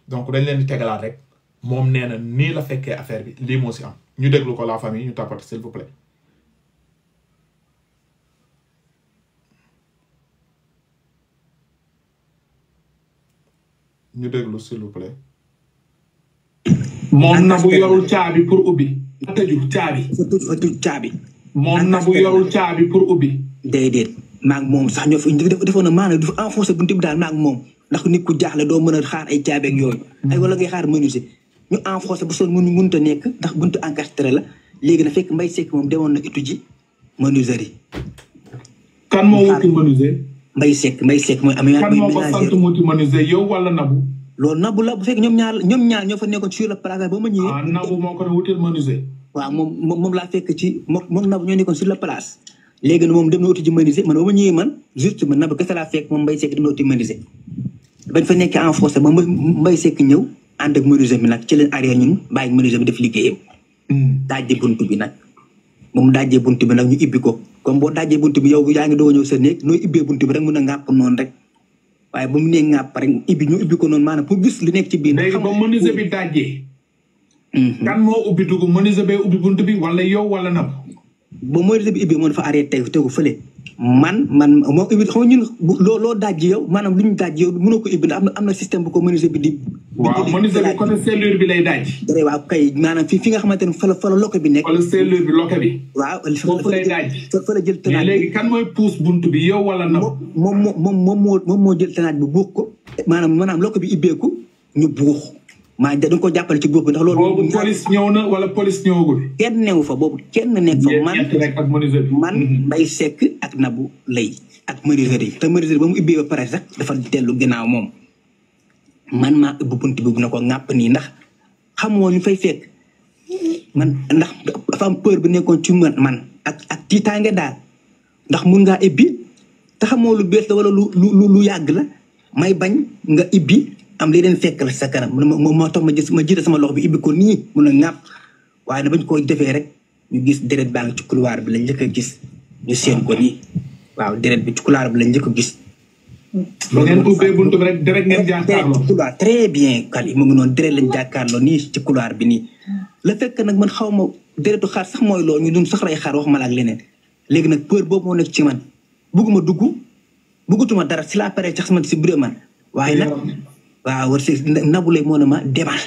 donc dañ leen di tegalaat rek moom nee na nii la fekkee affaire bi lii moo si am ñu déglu ko la famille ñu tapote s'il vous plaît. ñu déglu s'il vous plaît. moom Nabou yorul caabi pour ubbi. fa tëju caabi. fa tëju caabi. moom Nabou yorul caabi pour ubbi. déedéet maa ngi moom sax ñoo fi defoon na maanaam dafa enfoncé buntu bi daal maa ngi moom ndax nit ku jaaxle doo mën a xaar ay caabi ak yooyu. ay wala ngay xaar menuisier ñu enfoncé ba sonn mënut a nekk ndax buntu encastré la léegi na fekk Mbaye Seck moom demoon na étude ji menuiserie. kan moo wuti menuisier. Mbaye Seck mooy am. kan moo ko sant wuti menuisier yow wala Nabou. loolu Nabou la bu fekk ñoom ñaar ñoo fa nekkoon sur le place ba ma ñëwee. ah Nabou moo ko wutil menuisier. waaw moom laa fekk ci moom Nabou ñoo nekkoon sur la place léegi nag moom dem na wuti ji menuisier man ba ma ñëwee man juste man Nabou kese laa fekk moom Mbaye Seck dem na wuti menuisier bañ fa nekkee en force ba Mbaye Seck ñëw ànd ak menuisier bi nag ci leen arrière ñun bàyyi menuisier bi def liggéeyam. daajee buntu bi nag moom daajee buntu bi nag ñu ibbi ko comme boo daajee buntu bi yow yaa ngi doog a ñëw sa néeg nooy ibbee buntu bi rek mun a ngàpp noonu rek waaye ba mu nee ngàpp rek ñu ibbi ko noonu maanaam pour gis lu nekk ci biir. léegi ba menuisier bi daajee. kan moo ubbi dugg menuisier bee ubbi buntu bi wala yow wala Nabou. ba menuisier bi ibbi moo dafa arrêté tegu fële man moo ibbi xam nga ñun loo dajji yow maanaam lu ñu dajji yow mënoo ko ibbi ndax am na système bu ko menuisier bi di. waaw menuisier bi côté cellule bi lay dajji. waaw kay maanaam fi nga xamante ne fa la loke bi nekk. wala cellule bi loke bi. waaw foofu lay dajji. fa la jël tanaat bi léegi kan mooy puus buntu bi yow wala Nabou. moom moo jël tanaat bi buux ko maanaam loke bi ibbeeku ñu buux. maa dañ ko jàppale ci buux bi ndax loolu. boobu police ñëw na wala police ñëwagul. kenn newu fa boobu kenn nekk fa man Mbaye Seck ak Nabou lay ak menuisier yi te menuisier ba mu ubbee ba pare sax dafa dellu ginnaaw moom man maa ubbi bunt bi bu na ko ŋàpp nii ndax xamoo ñu fay fekk man ndax dafa am peur bi nekkoon ci man ak tiitaange daal ndax mun ngaa ibbi te xamoo lu bees la wala lu yàgg la may bañ nga ibbi am li leen fekk la sa kanam moo tax ma jiite sama loxo bi ibbi ko nii mun a ŋàpp waaye na bañ koo defee rek ñu gis deret baa ngi ci couloir bi lañ njëkk a gis ñu seen ko nii waaw deret bi ci couloir bi lañ njëkk a gis. ba ngeen ubbee buntu bi rek deret ngeen jàkkaarloo. couloir très bien Kali mu ngi noonu deret lañ jàkkaarloo nii ci couloir bi nii. la fekk nag man xaw ma deretu xaar sax mooy loolu ñu dun sax ray xaar wax ma la ak leneen léegi nag peur boobu moo nekk ci man bugguma dugg buggutuma dara si la pare sax man si biir man waaye nag. waaw war si Nabou lay moo na ma demal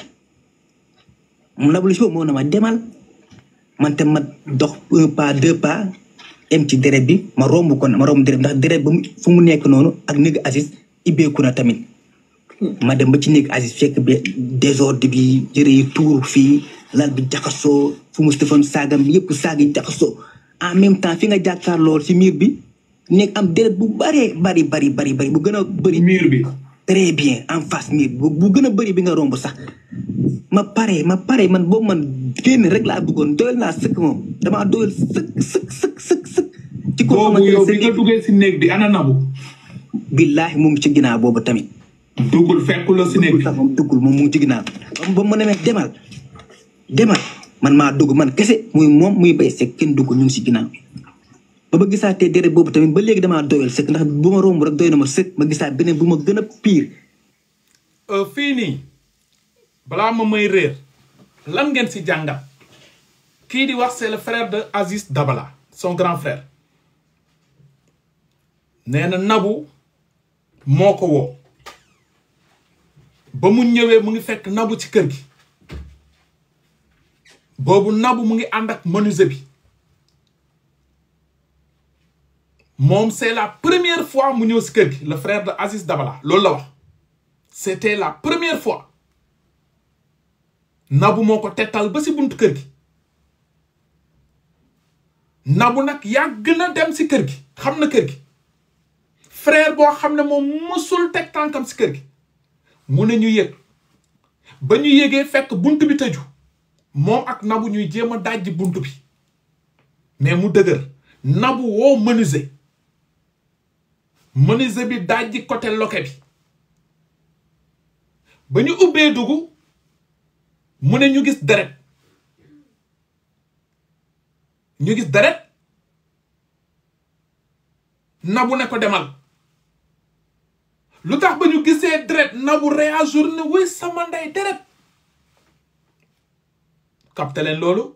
Nabou lay si boobu moo na ma demal man tam ma dox 1 pas 2 pas em ci deret bi ma romb deret ndax deret ba fu mu nekk noonu ak néeg Aziz ibbeeku na tamit ma dem ba ci néeg Aziz fekk ba désordre bi jëre yi tuur fii lal bi jaxasoo fu mu defoon saagam bi yëpp saag yi jaxasoo en même temps fi nga jàkkaar lool si miir bi nekk am deret bu bari bu gën a bëri miir bi très bien en face miir bu gën a bëri bi nga romb sax ma pare man boobu man génn rek laa bëggoon doyal naa sëkk moom damaa doyal sëkk ci ko boobu yow bi nga duggee si néeg bi ana Nabou. billaahi mu ngi ci ginnaaw boobu tamit. duggul fekkul la si néeg bi. duggul moom mu ngi ci ginnaaw ba mu demee demal man maa dugg man kese muy moom muy Mbaye Seck kenn dugg ñu ngi si ginnaaw. ba gisaatee deret boobu tamit ba léegi damaa doyal sëkk ndax bu ma romb rek doy na ma sëkk ma gisaat beneen bu ma gën a pire. fii nii balaa ma may réer lan ngeen si jàngat kii di wax c'est le frère de Aziz Dabala son grand frère nee na Nabou moo ko woo ba mu ñëwee mu ngi fekk Nabou ci kër gi boobu Nabou mu ngi ànd ak menuisier bi. moom c'est la première fois mu ñëw si kër gi le frère de Aziz Dabala loolu la wax c'était la première fois Nabou moo ko tettal ba si buntu kër gi Nabou nag yàgg na dem si kër gi xam na kër gi frère boo xam ne moom mësul teg tànkam si kër gi mu ne ñu yëg ba ñu yëgee fekk buntu bi tëju moom ak Nabou ñuy jéem a dajji buntu bi mais mu dëgër Nabou woo menuisier bi dajji côté loke bi ba ñu ubbee dugg mu ne ñu gis deret Nabou ne ko demal lu tax ba ñu gisee deret Nabou réagir ne wuy sama ndey deret capté leen loolu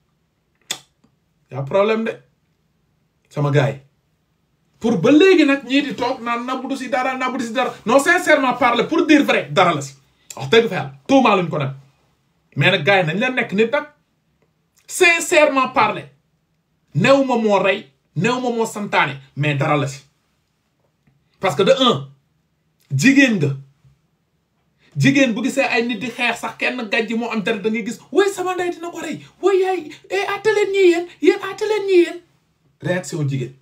y'a problème de sama gars yi pour ba léegi nag ñii di toog naan Nabou du si dara Nabou du si dara non sincèrement parler pour dire vrai dara la si wax dëgg fa yàlla tuumaa luñ ko nag mais nag gars yi nañ leen nekk nit nag sincèrement parler néew ma moo rey néew ma moo santaane mais dara la si parce que de un jigéen bu gisee ay nit di xeex sax kenn gàjji moo am dara da ngay gis woy sama ndey dina ko rey woy yaay attaleen ñii yéen attaleen ñii yéen réaction jigéen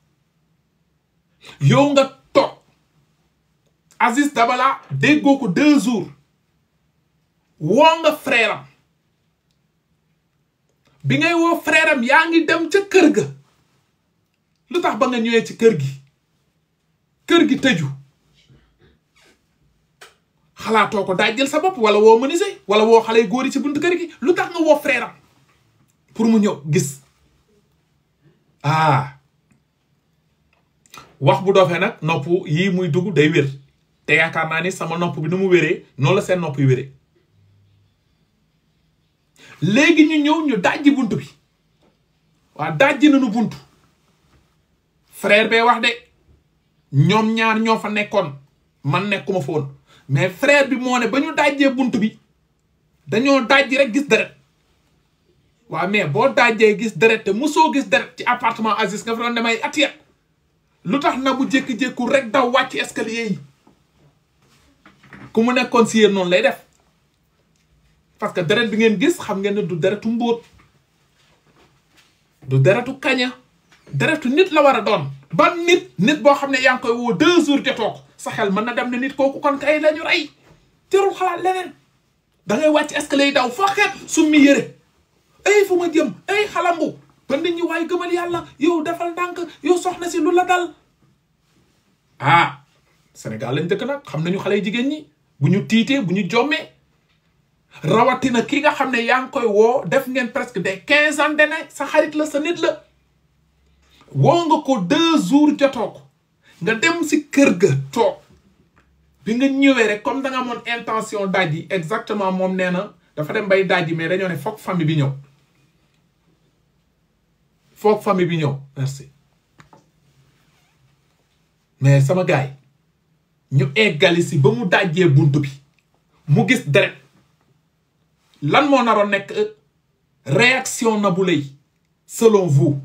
yow nga toog Aziz Dabala déggoo ko 2 jours woo nga frère am bi ngay woo frère am yaa ngi dem ca kër ga lu tax ba nga ñëwee ci kër gi tëju xalaatoo ko daa jël sa bopp wala woo menuisier wala woo xale yu góor yi ci buntu kër gi lu tax nga woo frère am pour mu ñëw gis wax bu doofee nag nopp yii muy dugg day wér te yaakaar naa ni sama nopp bi nu mu wéree noonu la seen nopp yu wéree léegi ñu ñëw ñu dajji buntu bi waa dajji nañu buntu frère bee wax de ñoom ñaar ñoo fa nekkoon man nekkuma fa woon mais frère bi moo ne ba ñu dajjee buntu bi dañoo dajji rek gis deret waaw mais boo dajjee gis deret te musoo gis deret ci appartement Aziz nga fa doon demay atiyat lu tax Nabou jékki-jékku rek daw wàcc escalier yi ku mu nekkoon si yéen noonu lay def parce que deret bi ngeen gis xam ngeen ne du deretu mbóot du deretu kaña deretu nit la war a doon ban nit boo xam ne yaa ngi koy woo 2 jours jotoo ko sa xel mën na dem ne nit kooku kon kay la ñu rey jarul xalaat leneen da ngay wàcc escalier yi daw foo xeet summi yëre ay fu ma jëm ay xalambu ba nit ñi waaye gëmal yàlla yow defal ndànk yow soxna si lu la dal Sénégal lañ dëkk nag xam nañu xale jigéen ñi bu ñu tiitee bu ñu jommee rawatina ki nga xam ne yaa ngi koy woo def ngeen presque des 15 ans dene sa xarit la sa nit la woo nga ko 2 jours jotoo ko nga dem si kër ga toog bi nga ñëwee rek comme da nga amoon intention dajji exactement moom nee na dafa dem bay dajji mais dañoo ne foog famille bi ñëw merci mais sama gaay ñu eggali si ba mu dajjee buntu bi mu gis deret lan moo naroon nekk réaction Nabou Leye selon vous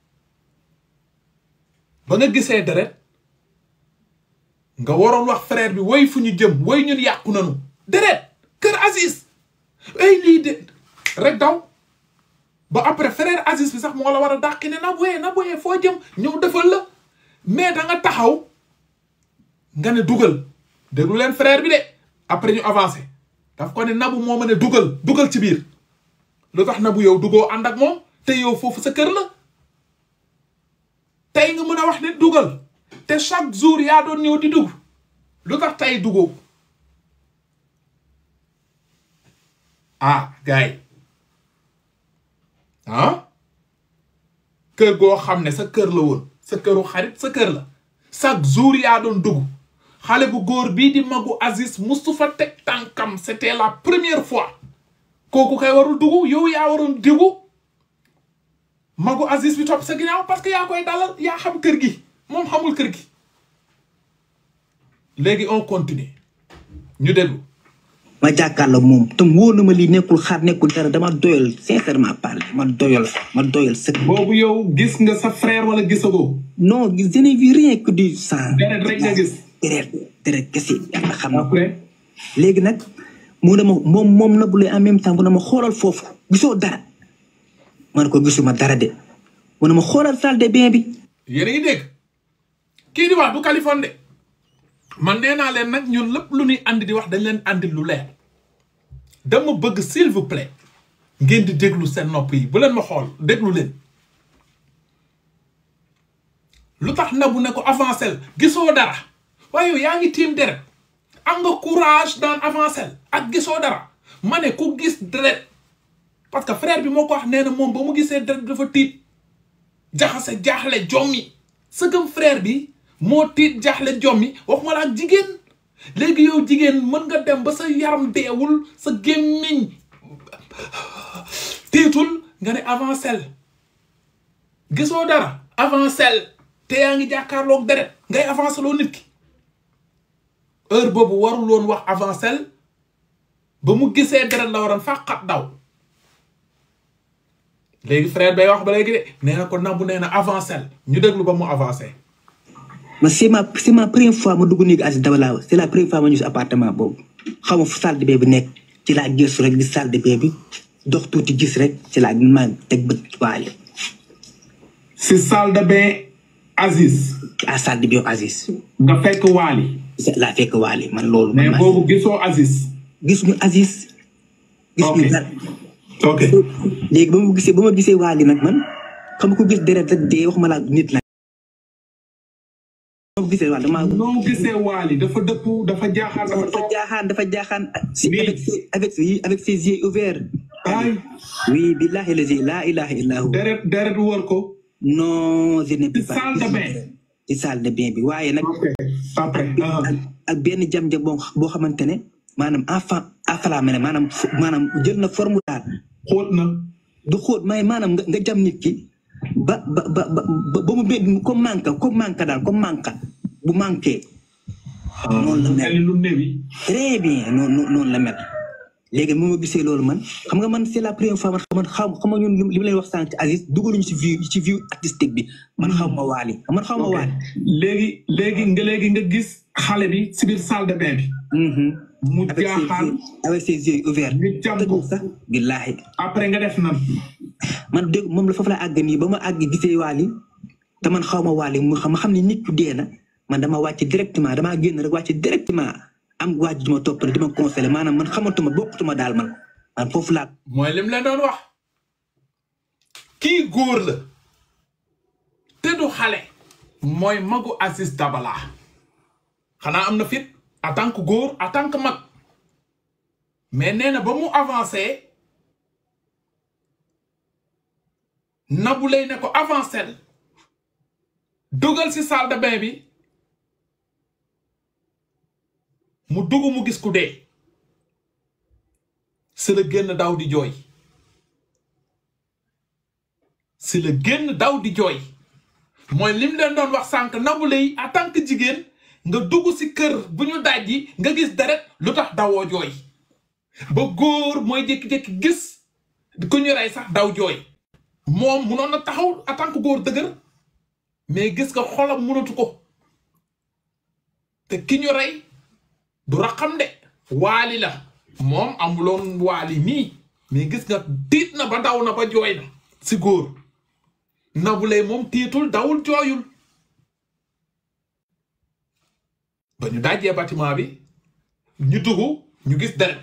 ba nga gisee deret nga waroon wax frère bi woy fu ñu jëm woy ñun yàqu nañu deret kër Aziz ay lii de rek daw ba après frère Aziz bi sax moo la war a dàqi ne Nabou foo jëm ñëw defal la mais da nga taxaw nga ne dugal déglu leen frère bi de après ñu avancé daf ko ne Nabou moo ma ne dugal ci biir lu tax Nabou yow dugoo ànd ak moom te yow foofu sa kër la tey nga mën a wax ne dugal te chaque jour yaa doon ñëw di dugg lu tax tey dugoo gars yi kër goo xam ne sa kër la woon sa këru xarit sa kër la chaque jour yaa doon dugg xale bu góor bii di magu Aziz Moustapha teg tànkam c'était la première fois kooku kay warul dugg yow yaa waroon dugg magu Aziz bi topp sa ginnaaw parce que yaa koy dalal yaa xam kër gi moom xamul kër gi léegi on continue ñu déglu ma jàkkaarloo moom te wóor na ma lii nekkul xaar nekkul dara dama doyal sincèrement parler ma doyal sëkk. boobu yow gis nga sa frère wala gisagoo. non je n'ai vu rien que du sang. deret rek nga gis. deret kese yàlla xam na ko. léegi nag mu ne ma moom Nabou Leye en même temps mu ne ma xoolal foofu gisoo dara ma ne ko gisuma dara de mu ne ma xoolal salle de bain bi. yéen a ngi dégg kii di wax du Kaliphone de man nee naa leen nag ñun lépp lu ñuy andi di wax dañ leen andi lu leer dama bëgg s'il vous plaît ngeen di déglu seen nopp yi bu leen ma xool déglu leen lu tax Nabou ne ko avancel gisoo dara waaye yow yaa ngi tiim deret am nga courage daan avancel ak gisoo dara ma ne ku gis deret parce que frère bi moo ko wax nee na moom ba mu gisee deret dafa tiit jaxase jaaxle jommi sëgëm frère bi moo tiit jaaxle jommi waxuma la ak jigéen léegi yow jigéen mën nga dem ba sa yaram deewul sa gémmiñ tiitul nga ne avancel gisoo dara avancel te yaa ngi jàkkaarloog deret ngay avancé loo nit ki heure boobu warul woon wax avancel ba mu gisee deret la waroon fàqat daw léegi frère bay wax ba léegi de nee na ko Nabou nee na avancel ñu déglu ba mu avancé. ma c'est ma première fois ma dugg néeg Aziz Dabala c'est la première fois ma ñu si appartement boobu xaw ma fu salle de bain bi nekk ci laa gëstu rek gis salle de bain bi dox tuuti gis rek ci laa maa teg bët waale. si salle de bain Aziz. à salle de bain Aziz. nga fekk Waly. laa fekk Waly man loolu. mais boobu gisoo Aziz. gisuñu Aziz. gisuñu dara. ok léegi ba ma gisee Waly nag man xam nga ko gis deret rek dee waxuma la nit la. ba ma gisee Waly damaa. noo gisee Waly dafa dëpp dafa jaaxaan dafa jaaxaan. avec ses yeux ouverts. ay oui billahi lazi la ilaha illa hu. deret wër ko. non je n'ai pas. salle de bain. ci salle de bain bi waaye nag. après ak benn jam-jam boo xamante ne maanaam enflammé ne maanaam jël na forme daal. xóot na. du xóot may maanaam nga jam nit ki ba mu benn comme manque daal comme manque bu manqué. noonu la mel lu néewi. très bien noonu la mel. léegi mu ma gisee loolu man xam nga man c'est la première fois man xam nga ñun li ma leen wax sànq ci Aziz dugaluñu ci vue artistique bi man xaw ma Waly léegi nga gis xale bi si biir salle de bain bi. mu jaaxaan avec ses yeux ouverts. ñu jam ko sax billaahi. après nga def nan. man dégg moom la foofu la àgg nii ba ma àgg gisee Waly te man xaw ma Waly mu xam ne nit ku dee na man dama wàcc directement damaa génn rek wàcc directement. am waaj di ma toppale di ma conseillé maanaam man xamatuma bokkutuma daal man foofu laa. mooy lim leen doon wax kii góor la te du xale. mooy magu Aziz Dabala xanaa am na fit en tant que góor en tant que mag mais nee na ba mu avancé Nabou lay ne ko avancé dugal ci salle de bain bi. mu dugg mu gis ku dee si la génn daw di jooy mooy lim leen doon wax sànq Nabou lay en tant que jigéen nga dugg si kër bu ñu dajji nga gis deret lu tax dawoo jooy ba góor mooy jékki-jékki gis ku ñu rey sax daw jooy moom munoon na taxaw en tant que góor dëgër mais gis nga xolam munatu ko te ki ñu rey du raxam de Waly la moom amuloon Waly nii mais gis nga tiit na ba daw na ba jooy na si góor Nabou lay moom tiitul dawul jooyul ba ñu dajjee bâtiment bi ñu dugg ñu gis deret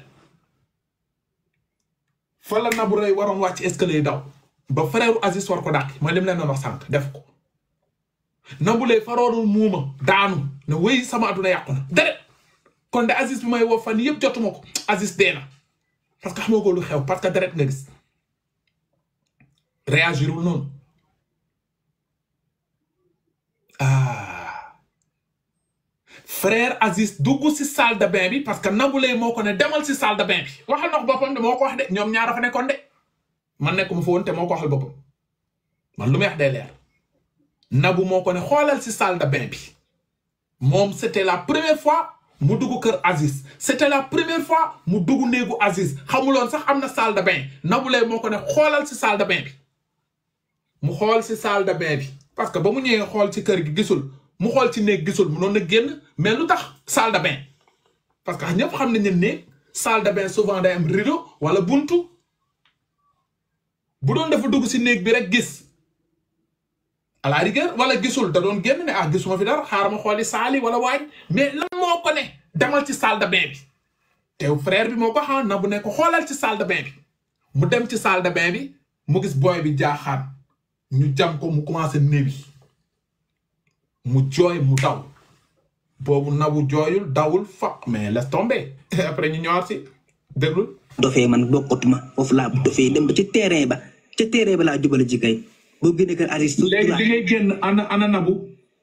fa la Nabou lay waroon wàcc escalier daw ba frère Aziz war ko dàq mooy lim leen doon wax sànq def ko Nabou lay faroonul muuma daanu ne wéy sama adduna yàqu na deret kon de Aziz bi may woo fan yëpp jotuma ko Aziz dee na parce que xamoo ko lu xew parce que deret nga gis réagirul noonu frère Aziz dugg si salle de bain bi parce que Nabou lay moo ko ne demal si salle de bain bi waxal na ko boppam de moo ko wax de ñoom ñaar fa nekkoon de man nekkuma fa woon te moo ko waxal boppam man lu may wax day leer Nabou moo ko ne xoolal si salle de bain bi moom c'était la première fois mu dugg kër Aziz c'était la première fois mu dugg néegu Aziz xamuloon sax am na salle de bain Nabou lay moo ko ne xoolal si salle de bain bi mu xool si salle de bain bi parce que ba mu ñëwee xool ci kër gi gisul mu xool ci néeg gisul mu noon na génn mais lu tax salle de bain parce que ñëpp xam nañ ne néeg salle de bain souvent day am rideau wala buntu bu doon dafa dugg si néeg bi rek gis à la rigueur wala gisul da doon génn ne gisuma fi dara xaaral ma xooli saali wala waañ mais lan moo ko ne demal ci salle de bain bi te frère bi moo ko xam na bu ne ko xoolal ci salle de bain bi mu dem ci salle de bain bi mu gis booy bi jaaxaan ñu jam ko mu commencé néewi mu jooy mu daw boobu Nabou jooyul dawul fa mais laisse tomber après ñu ñëwaat si déglul dofee man bokkutuma foofu laa dofee dem ba ci terrain ba laa jubale ji kay boo génnee kër Aziz léegi bi ngay génn ana Nabou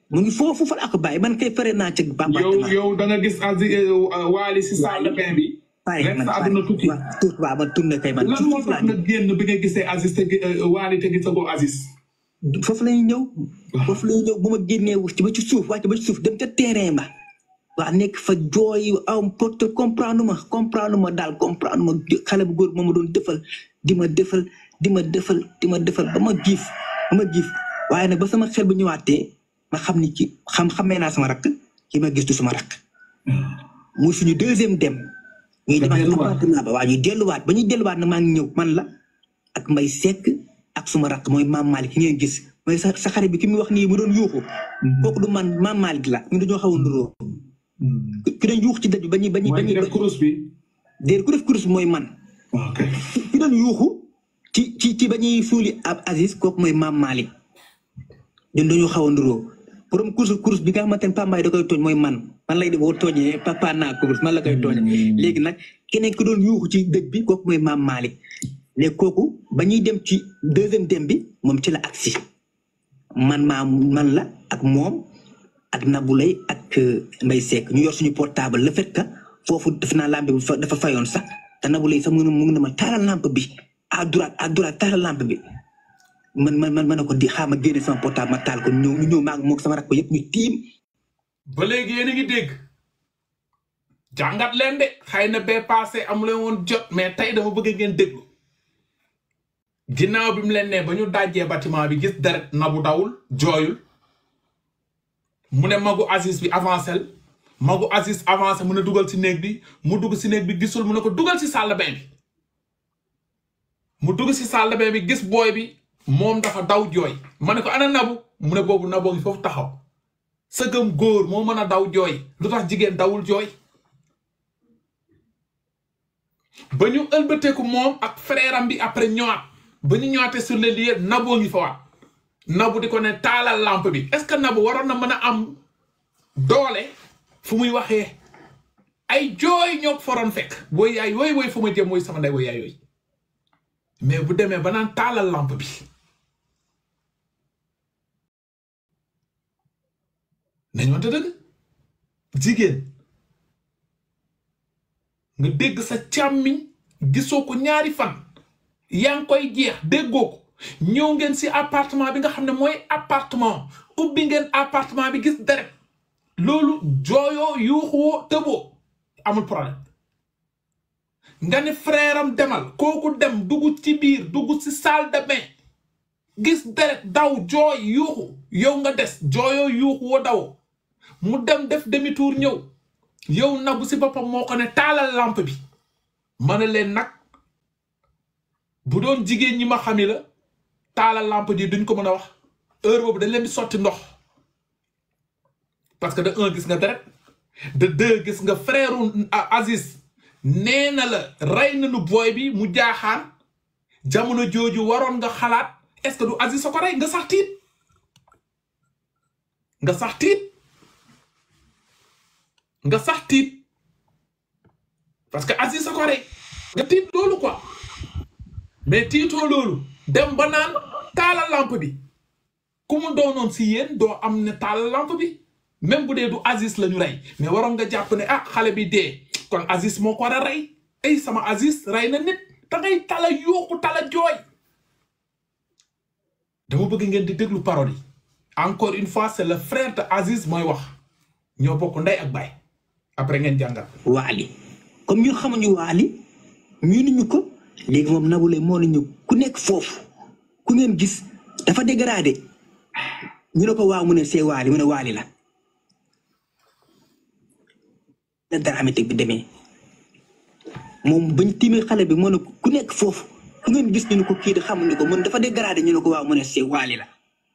mu ngi foofu fa la ko bàyyi man kay fere naa ci yow da nga gis Wally si salle de bain bi. rek sa àdduna tukki. waaw man tourné kay man. lan moo tax nga génn bi nga gisee Aziz te Wally te gisagoo Aziz. foofu la ñuy ñëw. foofu la ñuy ñëw bu ma génnee ci ba ci suuf wàcc ba ci suuf dem ca terrain ba. waa nekk fa jooy porte comprendre ma daal comprendre ma xale bu góor ma doon defal di ma defal ba ma giif waaye nag ba sama xel bu ñëwaatee ma xam ni ci xamee naa sama rakk ki ma gis du sama rakk. muy suñu deuxième dem. ñuy demaat appartement ba waa ñuy delluwaat ba ñuy delluwaat nag maa ngi ñëw man la ak Mbaye Seck ak suma rakk mooy Mame Malick ki ngeen gis mooy sa xarit bi ki mu wax nii mu doon yuuxu. kooku du man Mame Malick la ñu dañoo xaw a nduróo. ki doon yuuxu ci daj bi ba ñuy def kurus bi. déedéet ku def kurus bi mooy man. ok ki doon yuuxu ci ba ñuy suuli ab Aziz kooku mooy Mame Malick. ñun dañoo xaw a nduróo borom kurus bi nga xamante ne Pambaay da koy tooñ mooy man lay def boo tooñee papa naa kurus man la koy tooñee. léegi nag keneen ki doon yuuxu ci dëj bi kooku mooy Mame Malick léegi kooku ba ñuy dem ci deuxième dem bi moom ci la agsi man la ak moom ak Naboulaye ak Mbaye Seck ñu yor suñu portable le fait que foofu def naa lampe bi dafa fayoon sax te Naboulaye sax mu ngi ne ma taalal lampe bi à droite taalal lampe bi. man ne ko di xaama génne sama portable ma taal ko ñu ñëw maa ngi moog sama rakk ko yëpp ñu tiim. ba léegi yéen a ngi dégg jàngat leen de xëy na bee passé amu leen woon jot mais tey dama bëgg ngeen déglu ginnaaw bi mu leen ne ba ñu dajjee bâtiment bi gis deret Nabou dawul jooyul mu ne magu Aziz bi avancé magu Aziz avancé mu ne dugal si néeg bi mu dugg si néeg bi gisul mu ne ko dugal si salle de bain bi mu dugg si salle de bain bi gis booy bi. moom dafa daw jooy ma ne ko ana Nabou mu ne boobu Nabou ngi foofu taxaw sëgëm góor moo mën a daw jooy lu tax jigéen dawul jooy ba ñu ëlbateeku moom ak frère am bi après ñëwaat ba ñu ñëwaatee sur les lieux Nabou ngi fa waat Nabou di ko ne taalal lampe bi est-ce que Nabou waroon na mën a am doole fu muy waxee ay jooy ñoo foroon fekk booy yaay wooy fu ma jëm mooy sama ndey wooy yaay yooyu mais bu demee ba naan taalal lampe bi nañ wante dëgg jigéen nga dégg sa càmmiñ gisoo ko ñaari fan yaa ngi koy jeex déggoo ko ñëw ngeen si appartement bi nga xam ne mooy appartement ubbi ngeen appartement bi gis deret loolu jooyoo yuuxoo tëboo amul problème nga ne frère am demal kooku dem dugg ci biir dugg ci salle de bain gis deret daw jooy yuuxu yow nga des jooyoo yuuxu woo daw mu dem def demi tour ñëw yow Nabou si boppam moo ko ne taalal lampe bi ma ne leen nag bu doon jigéen ñi ma xami la taalal lampe ji duñ ko mën a wax heure boobu dañ leen di sotti ndox parce que de un gis nga deret de deux gis nga frère Aziz nee na la rey nañu booy bi mu jaaxaan jamono jooju waroon nga xalaat est-ce que du Aziz sa ko rey nga sax tiit parce que Aziz sa ko rey nga tiit loolu quoi mais tiitoo loolu dem ba naan taalal lampe bi ku mu doonoon si yéen doo am ne taalal lampe bi même bu dee du Aziz la ñu rey mais waroon nga jàpp ne ah xale bi dee kon Aziz moo ko war a rey ay sama Aziz rey na nit da ngay tala yuuxu tala jooy dama bëgg ngeen di déglu parole yi encore une fois c'est le frère de Aziz mooy wax ñoo bokk ndey ak baay après ngeen jàngal. Wally comme ñun xamuñu Wally ñu ko léegi moom Naboulaye moo nañu ku nekk foofu ku ngeen gis dafa dégradé ñu ne ko waaw mu ne c'est Wally mu ne Wally la. dara amee bi demee moom bañ tiimee xale bi moo ne ku nekk foofu ku ngeen gis ñu ne ko kii di xamuñu ko mun dafa dégradé ñu ne ko waaw mu ne c'est Wally la.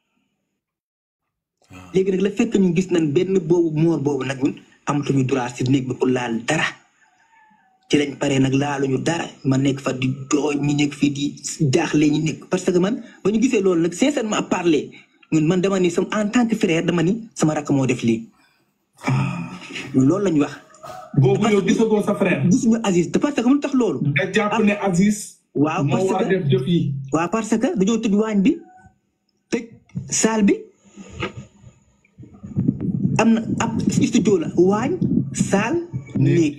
léegi nag la fekk ñu gis nañ benn boobu moor boobu nag ñun amatuñu droit si néeg bi ku laal dara ci lañ paree nag laaluñu dara ma nekk fa di jooy ñu nekk fii di jaaxle ñu nekk parce que man ba ñu gisee loolu nag sincèrement parler man dama ni sama en tant que frère dama ni sama rakk moo def lii loolu lañ wax. boobu yow gisagoo sa frère. gisuñu Aziz te parce que mu tax loolu. nga jàpp ne Aziz. waaw parce que moo war a def jëf yi. waaw parce que dañoo tëj waañ bi tëj salle bi am na ab studio la waañ salle néeg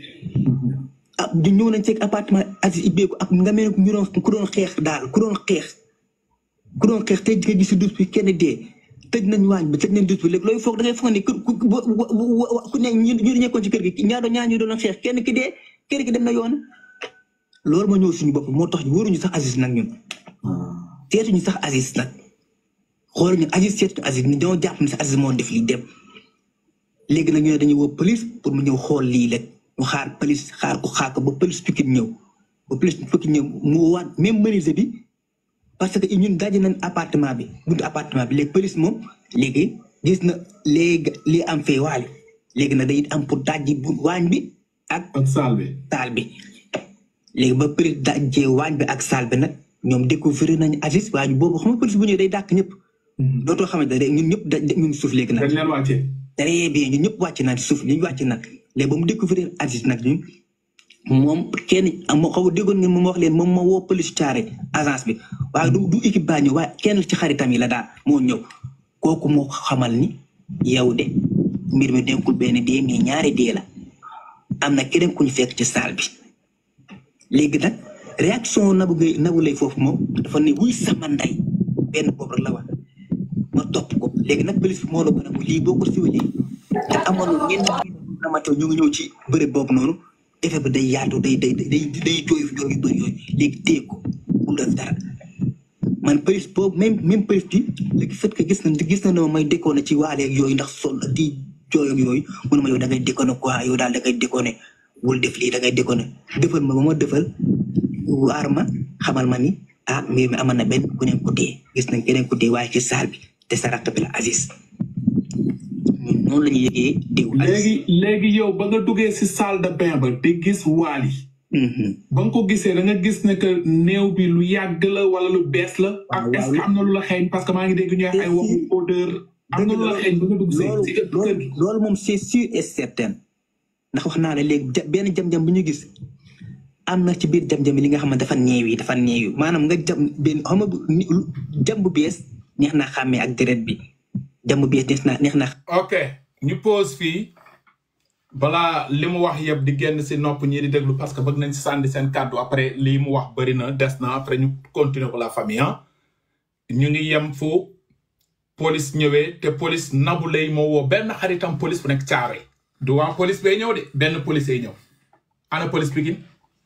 du ñëw nañ ci appartement Aziz ibbeeku ak nga mel ñu doon ku doon xeex daal ku doon xeex tey jii gis dus bi kenn dee tëj nañ waañ bi tëj nañ dus bi léegi looy foog da ngay foog ne ku ne ñu nekkoon ci kër gi ñaar ñu doon xeex kenn ki dee kenn ki dem na yoon loolu ma ñëw suñu bopp moo tax wóoruñu sax Aziz nag ñun seetuñu sax Aziz nag xooluñu Aziz seetuñu Aziz ni dañoo jàpp ne sax Aziz moo def lii dem léegi nag ñu ne dañuy woo police pour mu ñëw xool lii rek mu xaar police xaar ko ba police Pikine ñëw mu waat même menuisier bi parce que ñun daje nañ appartement bi buntu appartement bi léegi police moom léegi gis na léegi li am fee waale léegi nag day am pour dajji bu waañ bi ak salle bi léegi ba police dajjee waañ bi ak salle bi nag ñoom découvrir nañu Aziz waaye boobu xam nga police bu ñëwee day dàq ñëpp dootoo xamante ne ñun ñëpp ñun suuf léegi nag très bien ñun ñëpp wàcc naan suuf li ñu wàcc nag léegi ba mu découvrir Aziz nag ñun moom kenn moo xaw a déggoon ngeen moom wax leen moom moo woo police Thiaré agence bi waaye du équipe baa ñëw waaye kenn ci xaritam yi la daal moo ñëw kooku moo xamal ni yow de mbir mi nekkul benn dee mais ñaari dee la am na keneen ku ñu fekk ci salle bi léegi nag réaction Nabou Leye foofu moom dafa ne wuy sama ndey benn boobu rek la wax ma topp ko léegi nag police bi moo la gën a mu lii boo ko siwalee te amoon ñenn amato ñu ngi ñëw ci bërëb boobu noonu effet bi day yaatu day jooy yu bëri yooyu léegi téye ko bu def dara man police boobu même police bi léegi fait que gis na ne ma may déconné ci waaleeg yooyu ndax sol di jooy ak yooyu mënu ma yow da ngay déconné quoi yow daal da ngay déconné wul def lii da ngay déconné defal ma ba ma defal waar ma xamal ma ni mbir mi amal na benn ku neen ko dee gis nañ keneen ko dee waaye ci salle bi te sa rakk bi la Aziz noonu la ñuy yëgee diw léegi yow ba nga duggee si salle de bain ba di gis Wally ba nga ko gisee da nga gis ne que néew bi lu yàgg la wala lu bees la ak est-ce que am na lu la xeeñ parce que maa ngi dégg ñu wax ay waxu odeur am na lu la xeeñ ba nga dugg si kër gi loolu moom c'est sûr et certain ndax wax naa la léegi benn jam-jam bu ñu gis am na ci biir jam-jam li nga xam ne dafa néew maanaam nga jam benn xam nga jam bu bees neex naa xàmmee ak deret bi jam bu bees neex na ok ñu pause fii balaa li mu wax yëpp di génn si nopp ñi di déglu parce que bëgg nañ si sànni seen kàddu après lii mu wax bëri na des na après ñu continuer ko la famille ñu ngi yem fu police ñëwee te police Nabou Leye moo woo benn xaritam police bu nekk Thiaroye du waa police bay ñëw de benn police ay ñëw ana police Pikine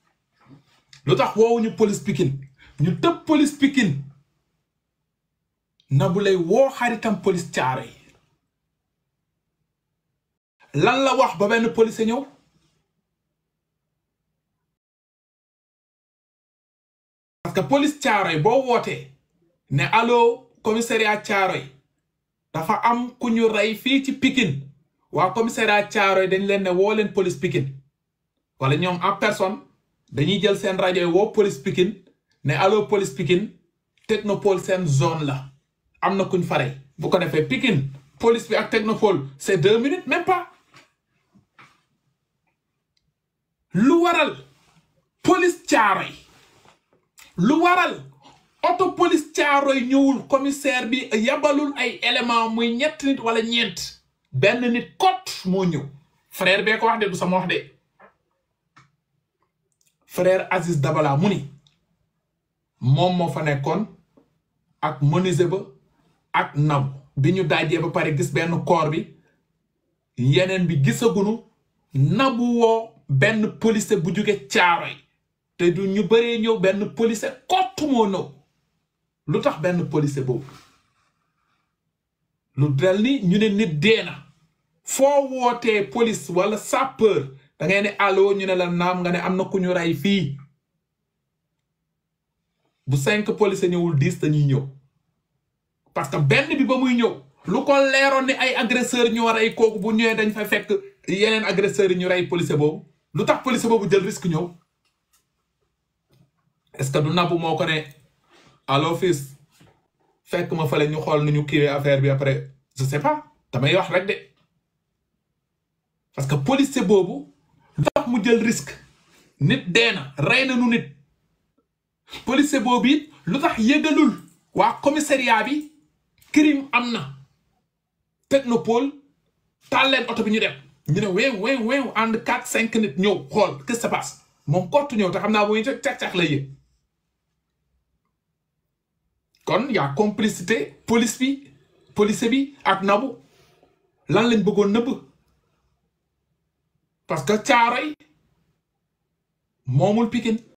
lu tax woowuñu police Pikine ñu tëb police Pikine Nabou Leye woo xaritam police Thiaroye lan la wax ba benn police ñëw parce que police Thiaroye boo wootee ne allo commissariat Thiaroye dafa am ku ñu rey fii ci Pikine waa commissariat Thiaroye dañ leen ne woo leen police Pikine wala ñoom en personne dañuy jël seen rajo yi woo police Pikine ne allo police Pikine Technopole seen zone la am na kuñ farey bu ko defee Pikine police bi ak Technopole c'est 2 minutes même pas lu waral police Thiaroye lu waral auto police Thiaroye ñëwul commissaire bi yabalul ay élément muy ñett nit wala ñeent benn nit kot moo ñëw frère bee ko wax de du sama wax de frère Aziz Dabala mu ni moom moo fa nekkoon ak menuisier ba ak Nabou bi ñu dajee ba pare gis benn corps bi yeneen bi gisagunu Nabou woo benn policier bu jóge Thiaroye te du ñu bëree ñëw benn policier kott moo ñëw lu tax benn policier boobu lu del ni ñu ne nit dee na foo wootee police wala sapeur da ngay ne allo ñu ne la naam nga ne am na ku ñu rey fii bu 5 policier ñëwul 10 dañuy ñëw parce que benn bi ba muy ñëw lu ko leeroon ni ay agresseur ñoo rey kooku bu ñëwee dañ fa fekk yeneen agresseurs yi ñu rey policier boobu lu tax policier boobu jël risque ñëw est-ce que du Nabou moo ko ne allo fils fekk ma fale ñu xool nu ñu kiiwee affaire bi après je sais pas damay wax rek de parce que policier boobu lu tax mu jël risque nit dee na rey na nu nit policier boobu it lu tax yëgalul waa commissariat bi crime am na Technopole taal leen oto bi ñu dem ñu ne weew ànd 4-5 nit ñëw xool qu'est-ce qui se passe moom kottu ñëw te xam naa bu ñu càq-càq la yëg kon y'a complicité police bi ak Nabou lan lañ bëggoon nëbb parce que Caaroy moomul Pikine